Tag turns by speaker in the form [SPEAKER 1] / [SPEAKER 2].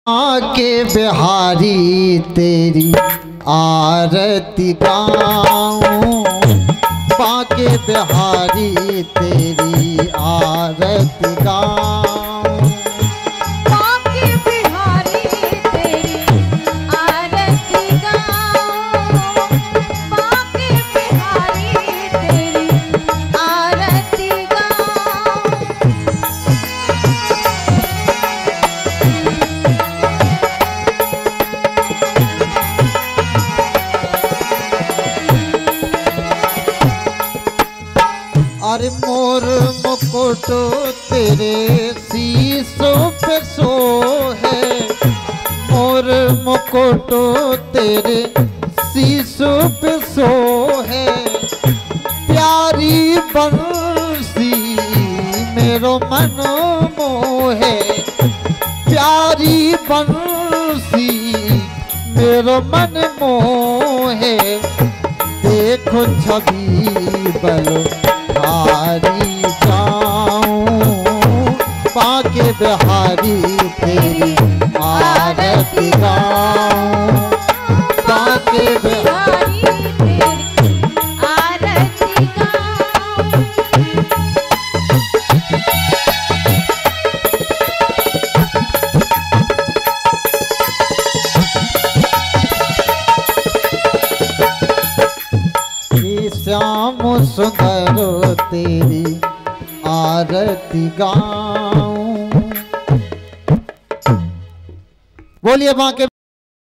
[SPEAKER 1] के बिहारी तेरी आरती गाऊं, बाके बिहारी तेरी आरती गाऊं,
[SPEAKER 2] बाके बिहारी तेरी आरती गाऊं, बाके बिहारी तेरी आरती गाऊं।
[SPEAKER 1] अरे मोर मुकुट तेरे शीशों पे सोहे, मोर मुकुट तेरे शीशों पे सोहे, प्यारी बंसी मेरो मन मोहे, प्यारी बंसी मेरो मन मोहे, देखो छवि बलो हारी जाऊं, बाके बिहारी तेरी आरती गाऊं, बाके बिहारी
[SPEAKER 2] तेरी आरती गाऊं।
[SPEAKER 1] श्याम सुंदर तेरी आरती गाऊं। बोलिए बाके